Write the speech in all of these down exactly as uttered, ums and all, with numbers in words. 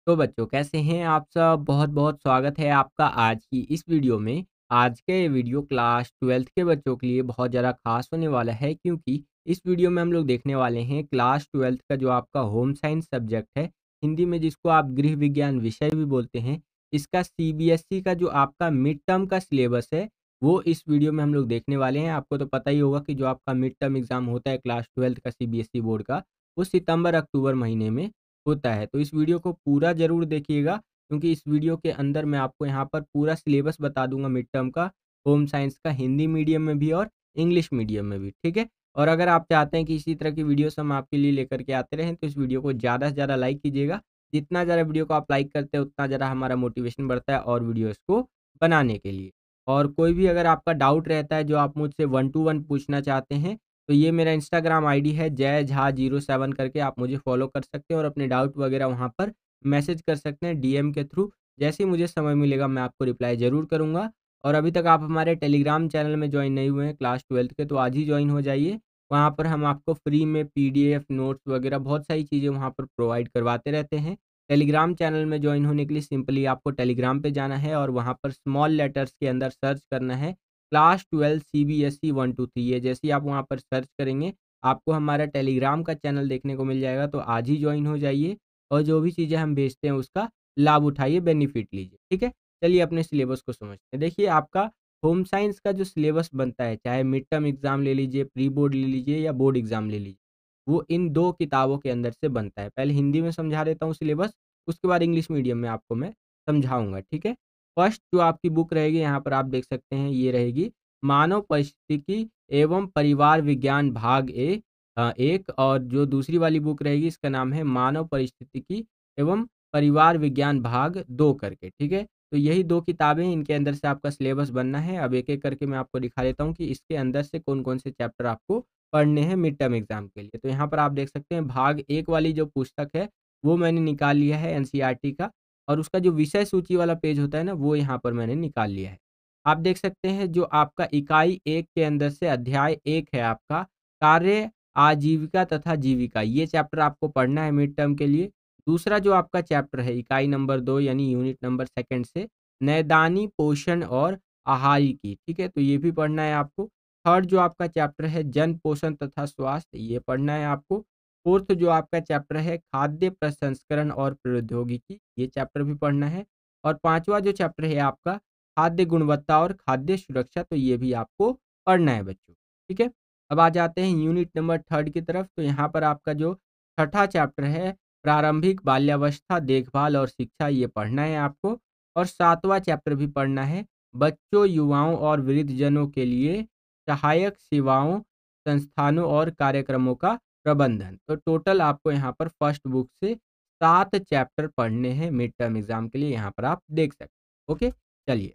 तो बच्चों कैसे हैं आप सब? बहुत-बहुत स्वागत है आपका आज की इस वीडियो में। आज का ये वीडियो क्लास ट्वेल्थ के बच्चों के लिए बहुत ज़्यादा ख़ास होने वाला है क्योंकि इस वीडियो में हम लोग देखने वाले हैं क्लास ट्वेल्थ का जो आपका होम साइंस सब्जेक्ट है, हिंदी में जिसको आप गृह विज्ञान विषय भी बोलते हैं, इसका सीबीएसई का जो आपका मिड टर्म का सिलेबस है, वो इस वीडियो में हम लोग देखने वाले हैं। आपको तो पता ही होगा कि जो आपका मिड टर्म एग्ज़ाम होता है क्लास ट्वेल्थ का सीबीएसई बोर्ड का, वो सितंबर-अक्टूबर महीने में होता है। तो इस वीडियो को पूरा ज़रूर देखिएगा क्योंकि इस वीडियो के अंदर मैं आपको यहाँ पर पूरा सिलेबस बता दूँगा मिड टर्म का, होम साइंस का हिंदी मीडियम में भी और इंग्लिश मीडियम में भी, ठीक है? और अगर आप चाहते हैं कि इसी तरह की वीडियोज़ हम आपके लिए लेकर के आते रहें, तो इस वीडियो को ज़्यादा से ज़्यादा लाइक कीजिएगा। जितना ज़्यादा वीडियो को आप लाइक करते हैं, उतना ज़्यादा हमारा मोटिवेशन बढ़ता है और वीडियोज़ को बनाने के लिए। और कोई भी अगर आपका डाउट रहता है, जो आप मुझसे वन टू वन पूछना चाहते हैं, तो ये मेरा इंस्टाग्राम आईडी है जय झा ज़ीरो सेवन करके आप मुझे फॉलो कर सकते हैं और अपने डाउट वगैरह वहाँ पर मैसेज कर सकते हैं डीएम के थ्रू। जैसे ही मुझे समय मिलेगा मैं आपको रिप्लाई ज़रूर करूँगा। और अभी तक आप हमारे टेलीग्राम चैनल में जॉइन नहीं हुए हैं क्लास ट्वेल्थ के, तो आज ही जॉइन हो जाइए। वहाँ पर हम आपको फ्री में पीडीएफ, नोट्स वगैरह बहुत सारी चीज़ें वहाँ पर प्रोवाइड करवाते रहते हैं। टेलीग्राम चैनल में जॉइन होने के लिए सिंपली आपको टेलीग्राम पे जाना है और वहाँ पर स्मॉल लेटर्स के अंदर सर्च करना है class twelve CBSE one two three. ये जैसे ही आप वहाँ पर सर्च करेंगे, आपको हमारा टेलीग्राम का चैनल देखने को मिल जाएगा, तो आज ही जॉइन हो जाइए और जो भी चीज़ें हम भेजते हैं उसका लाभ उठाइए, बेनिफिट लीजिए, ठीक है? चलिए अपने सिलेबस को समझते हैं। देखिए आपका होम साइंस का जो सिलेबस बनता है, चाहे मिड टर्म एग्ज़ाम ले लीजिए, प्री बोर्ड ले लीजिए या बोर्ड एग्ज़ाम ले लीजिए, वो इन दो किताबों के अंदर से बनता है। पहले हिंदी में समझा देता हूँ सिलेबस, उसके बाद इंग्लिश मीडियम में आपको मैं समझाऊँगा, ठीक है? फर्स्ट जो आपकी बुक रहेगी यहाँ पर आप देख सकते हैं, ये रहेगी मानव परिस्थितिकी एवं परिवार विज्ञान भाग ए अ, एक। और जो दूसरी वाली बुक रहेगी इसका नाम है मानव परिस्थितिकी एवं परिवार विज्ञान भाग दो करके, ठीक है? तो यही दो किताबें हैं, इनके अंदर से आपका सिलेबस बनना है। अब एक-एक करके मैं आपको दिखा देता हूँ कि इसके अंदर से कौन-कौन से चैप्टर आपको पढ़ने हैं मिड टर्म एग्ज़ाम के लिए। तो यहाँ पर आप देख सकते हैं भाग एक वाली जो पुस्तक है, वो मैंने निकाल लिया है एनसीईआरटी का और उसका जो विषय सूची वाला पेज होता है ना, वो यहाँ पर मैंने निकाल लिया है। आप देख सकते हैं जो आपका इकाई एक के अंदर से अध्याय एक है आपका कार्य, आजीविका तथा जीविका, ये चैप्टर आपको पढ़ना है मिड टर्म के लिए। दूसरा जो आपका चैप्टर है इकाई नंबर दो यानी यूनिट नंबर सेकंड से नैदानी पोषण और आहारिकी, ठीक है? तो ये भी पढ़ना है आपको। थर्ड जो आपका चैप्टर है जन पोषण तथा स्वास्थ्य, ये पढ़ना है आपको। फोर्थ जो आपका चैप्टर है खाद्य प्रसंस्करण और प्रौद्योगिकी, ये चैप्टर भी पढ़ना है। और पाँचवा जो चैप्टर है आपका खाद्य गुणवत्ता और खाद्य सुरक्षा, तो ये भी आपको पढ़ना है बच्चों, ठीक है? अब आ जाते हैं यूनिट नंबर थर्ड की तरफ। तो यहाँ पर आपका जो छठा चैप्टर है प्रारंभिक बाल्यावस्था देखभाल और शिक्षा, ये पढ़ना है आपको। और सातवां चैप्टर भी पढ़ना है बच्चों, युवाओं और वृद्धजनों के लिए सहायक सेवाओं, संस्थानों और कार्यक्रमों का प्रबंधन। तो टोटल आपको यहाँ पर फर्स्ट बुक से सात चैप्टर पढ़ने हैं मिड टर्म एग्ज़ाम के लिए, यहाँ पर आप देख सकते हैं। ओके, चलिए।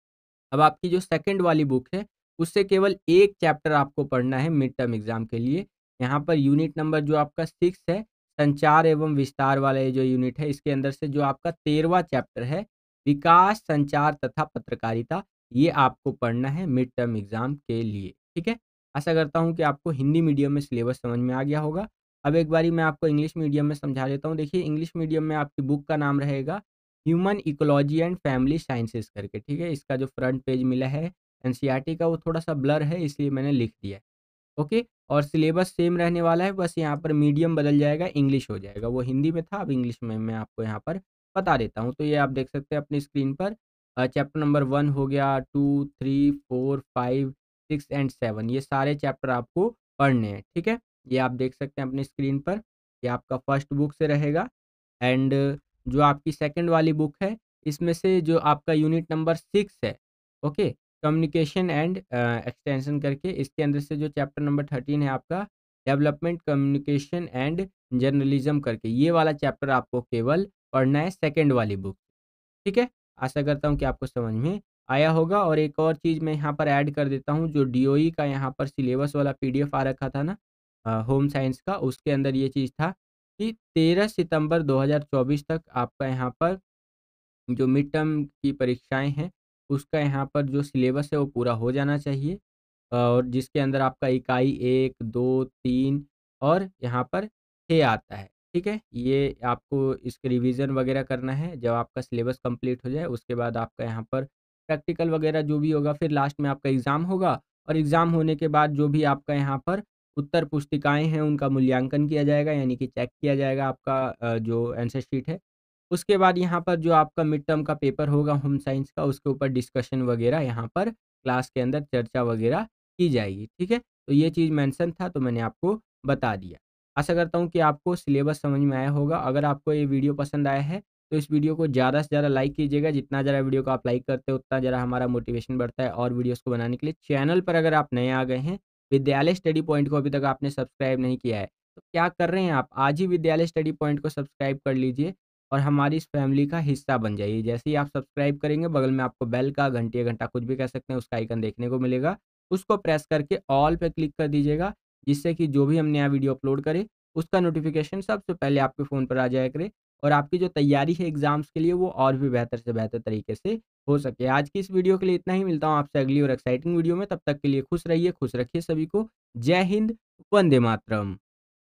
अब आपकी जो सेकंड वाली बुक है, उससे केवल एक चैप्टर आपको पढ़ना है मिड टर्म एग्ज़ाम के लिए। यहाँ पर यूनिट नंबर जो आपका सिक्स है, संचार एवं विस्तार वाला ये जो यूनिट है, इसके अंदर से जो आपका तेरहवाँ चैप्टर है, विकास, संचार तथा पत्रकारिता, ये आपको पढ़ना है मिड टर्म एग्ज़ाम के लिए, ठीक है? आशा करता हूँ कि आपको हिंदी मीडियम में सिलेबस समझ में आ गया होगा। अब एक बारी मैं आपको इंग्लिश मीडियम में समझा देता हूँ। देखिए इंग्लिश मीडियम में आपकी बुक का नाम रहेगा human ecology and family sciences करके, ठीक है? इसका जो फ्रंट पेज मिला है एनसीईआरटी का, वो थोड़ा-सा ब्लर है इसलिए मैंने लिख दिया है, ओके? और सिलेबस सेम रहने वाला है, बस यहाँ पर मीडियम बदल जाएगा, इंग्लिश हो जाएगा। वो हिंदी में था, अब इंग्लिश में मैं आपको यहाँ पर बता देता हूँ। तो ये आप देख सकते हैं अपनी स्क्रीन पर अ, चैप्टर नंबर वन हो गया, two, three, four, five, six and seven, ये सारे चैप्टर आपको पढ़ने हैं, ठीक है? ये आप देख सकते हैं अपनी स्क्रीन पर, ये आपका फर्स्ट बुक से रहेगा। एंड जो आपकी सेकंड वाली बुक है, इसमें से जो आपका यूनिट नंबर सिक्स है, okay? Communication and uh, extension करके, इसके अंदर से जो चैप्टर नंबर थर्टीन है आपका डेवलपमेंट कम्युनिकेशन एंड जर्नलिज्म करके, ये वाला चैप्टर आपको केवल पढ़ना है सेकंड वाली बुक, ठीक है? आशा करता हूँ कि आपको समझ में आया होगा। और एक और चीज़ मैं यहाँ पर ऐड कर देता हूँ, जो डीओई का यहाँ पर सिलेबस वाला पीडीएफ आ रखा था ना अ, होम साइंस का, उसके अंदर ये चीज़ था कि तेरह सितंबर दो हज़ार चौबीस तक आपका यहाँ पर जो मिड टर्म की परीक्षाएँ हैं, उसका यहाँ पर जो सिलेबस है वो पूरा हो जाना चाहिए। और जिसके अंदर आपका इकाई एक, दो, तीन और यहाँ पर छह आता है। ठीक है? ये आपको इसके रिवीज़न वगैरह करना है, जब आपका सिलेबस कंप्लीट हो जाए उसके बाद आपका यहाँ पर प्रैक्टिकल वगैरह जो भी होगा, फिर लास्ट में आपका एग्ज़ाम होगा और एग्ज़ाम होने के बाद जो भी आपका यहाँ पर उत्तर पुस्तिकाएँ हैं, उनका मूल्यांकन किया जाएगा, यानी कि चेक किया जाएगा आपका अ, जो आंसर शीट है। उसके बाद यहाँ पर जो आपका मिड टर्म का पेपर होगा होम साइंस का, उसके ऊपर डिस्कशन वगैरह यहाँ पर क्लास के अंदर चर्चा वगैरह की जाएगी, ठीक है? तो ये चीज़ मेंशन था, तो मैंने आपको बता दिया। आशा करता हूँ कि आपको सिलेबस समझ में आया होगा। अगर आपको ये वीडियो पसंद आया है, तो इस वीडियो को ज़्यादा से ज़्यादा लाइक कीजिएगा। जितना ज़्यादा वीडियो को आप लाइक करते हो, उतना ज़्यादा हमारा मोटिवेशन बढ़ता है और वीडियोज़ को बनाने के लिए। चैनल पर अगर आप नए आ गए हैं, विद्यालय स्टडी पॉइंट को अभी तक आपने सब्सक्राइब नहीं किया है, तो क्या कर रहे हैं आप? आज ही विद्यालय स्टडी पॉइंट को सब्सक्राइब कर लीजिए और हमारी इस फैमिली का हिस्सा बन जाइए। जैसे ही आप सब्सक्राइब करेंगे, बगल में आपको बेल का, घंटी या घंटा कुछ भी कह सकते हैं, उसका आइकन देखने को मिलेगा। उसको प्रेस करके ऑल पे क्लिक कर दीजिएगा, जिससे कि जो भी हम नया वीडियो अपलोड करें, उसका नोटिफ़िकेशन सबसे पहले आपके फ़ोन पर आ जाया करे और आपकी जो तैयारी है एग्ज़ाम्स के लिए, वो और भी बेहतर से बेहतर तरीके से हो सके। आज की इस वीडियो के लिए इतना ही। मिलता हूँ आपसे अगली और एक्साइटिंग वीडियो में। तब तक के लिए खुश रहिए, खुश रखिए सभी को। जय हिंद, वंदे मातरम।